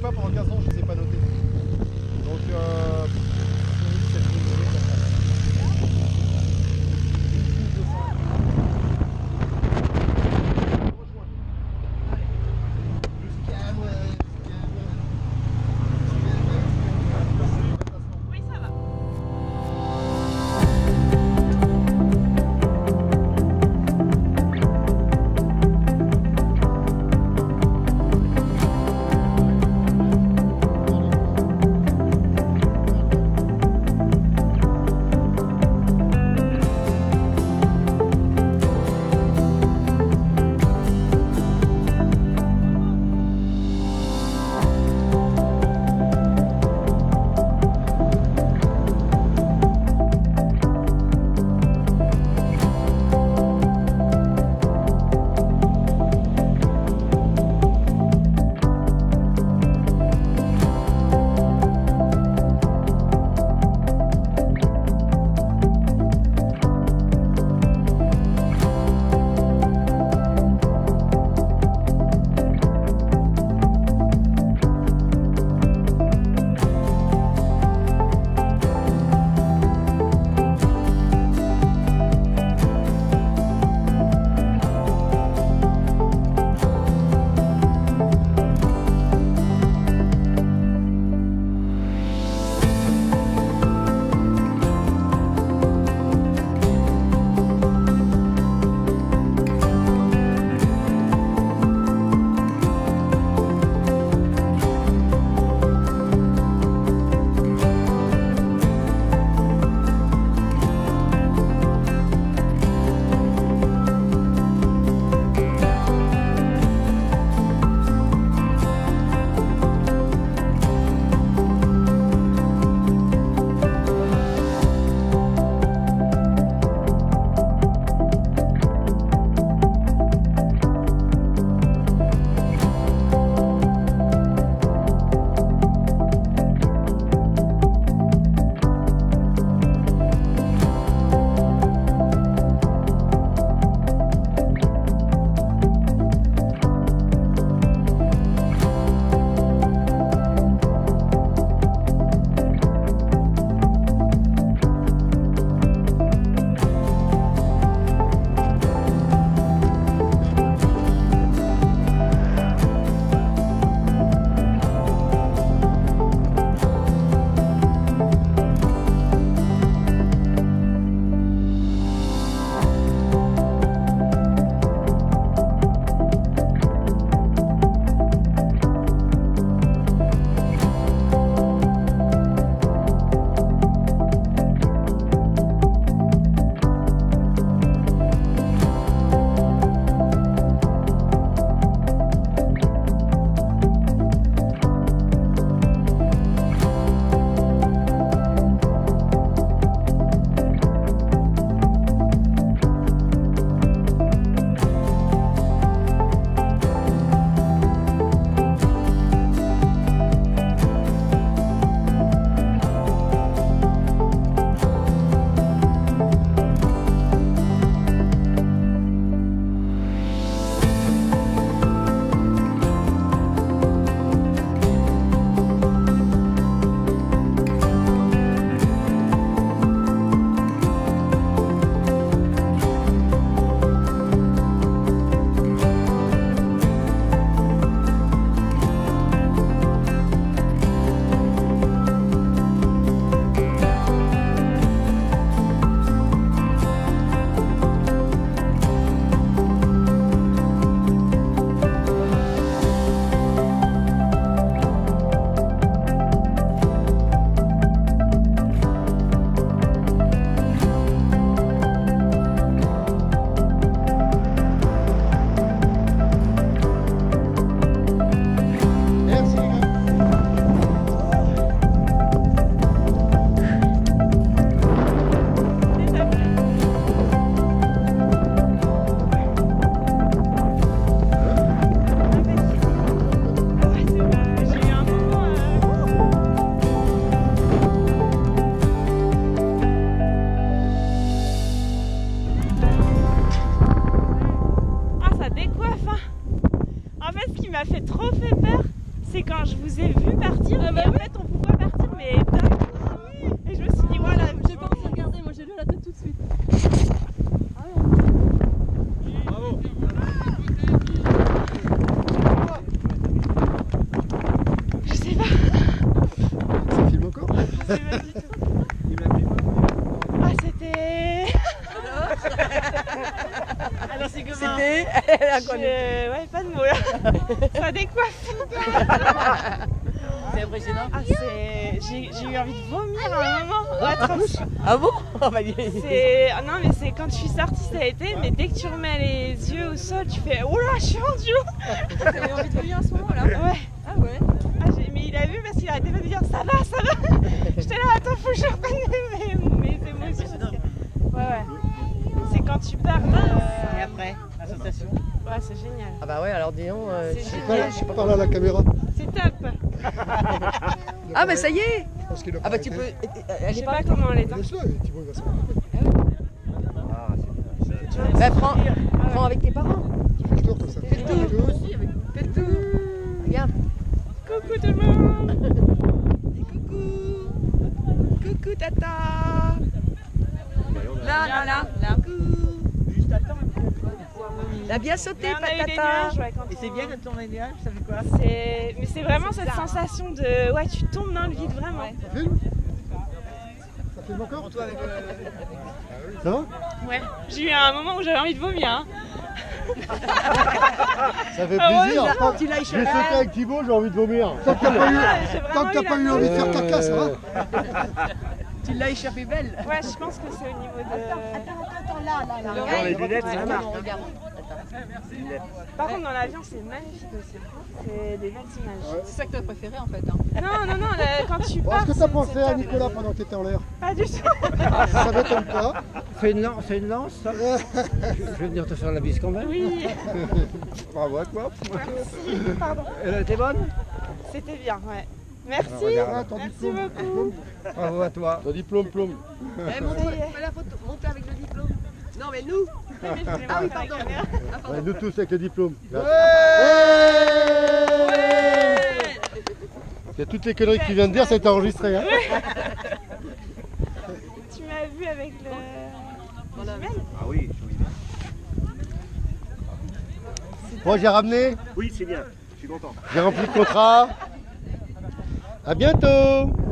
pas, pendant 15 ans, je ne les ai pas notés. Donc, m'a fait trop fait peur, c'est quand je vous ai vu partir et en fait on pouvait partir mais d'un coup. Et je me suis dit voilà, J'ai pas envie de regarder, moi j'ai lu la tête tout de suite. Bravo. je sais pas. Ça filme encore? Je sais pas du tout. Ah c'était. Alors c'est comment? C'était. Ouais, pas de mots là. Ça décoiffe. C'est impressionnant. Ah j'ai eu envie de vomir à un moment. Ouais, Ah bon? Ah ah non mais c'est quand je suis sortie ça a été, mais dès que tu remets les yeux au sol tu fais oh là je suis en duo. T'avais envie de venir à ce moment là? Ouais. Ah ouais? Mais il a vu parce qu'il arrêtait pas de dire ça va. J'étais là attends faut que je reprenne mes émotions. Ouais. C'est quand tu pars. Et après, la sensation? Ouais c'est génial. Ah bah ouais, alors disons. C'est génial. Je parle à la caméra. C'est top. Ah bah ça y est. Parce qu'il a Ah bah pas tu peux. arrêté. Je sais pas comment elle est. Laisse-le, Thibaut il va se Bah prends avec tes parents. Tu fais le tour comme ça. Fais le tour. Fais le tour. Regarde. Coucou tout le monde. Coucou tata. Là. Juste attends. T'as bien sauté, Mais on a eu des patata. nuages, ouais, quand Et c'est on- bien quand on a des nuages, ça fait quoi? Mais c'est vraiment cette sensation de ouais tu tombes dans le vide vraiment. Ça filme? Ça filme encore? Ça va? Ouais. J'ai eu un moment où j'avais envie de vomir. Hein. Ça fait Ah ouais, plaisir. ça- Quand il a J'ai sauté avec Thibaut, j'ai envie de vomir. J'ai Tant vraiment que t'as pas eu la envie de faire flemme. caca, ça va? Tu l'as échappé belle. Ouais, je pense que c'est au niveau de. Attends, là. Regarde les lunettes, Ouais. ça marche. Regarde. Par contre, dans l'avion, c'est magnifique aussi. C'est des belles images. C'est ça que t'as préféré en fait. Hein. Non, quand tu Bon, pars. est-ce que t'as c'est- pensé c'est à top. Nicolas pendant que t'étais en l'air? Pas du tout. Ça m'étonne pas. C'est une lance, ça. Je vais venir te faire la bise quand même. Oui, Bravo à toi. pardon. Elle était bonne? C'était bien, ouais. Merci. Regarde, ton Merci diplôme. beaucoup. Bravo à toi. Ton diplôme, plomb. Fais la photo. Montez avec le diplôme. Non mais nous. Ah oui, pardon. Ouais, nous tous avec le diplôme. Là. Il y a toutes les conneries que tu viens de dire, ça a été enregistré. Hein. Tu m'as vu avec le. Jumelle. Ah oui, Bon, j'ai ramené, oui, c'est bien. Je suis content. j'ai rempli le contrat. À bientôt.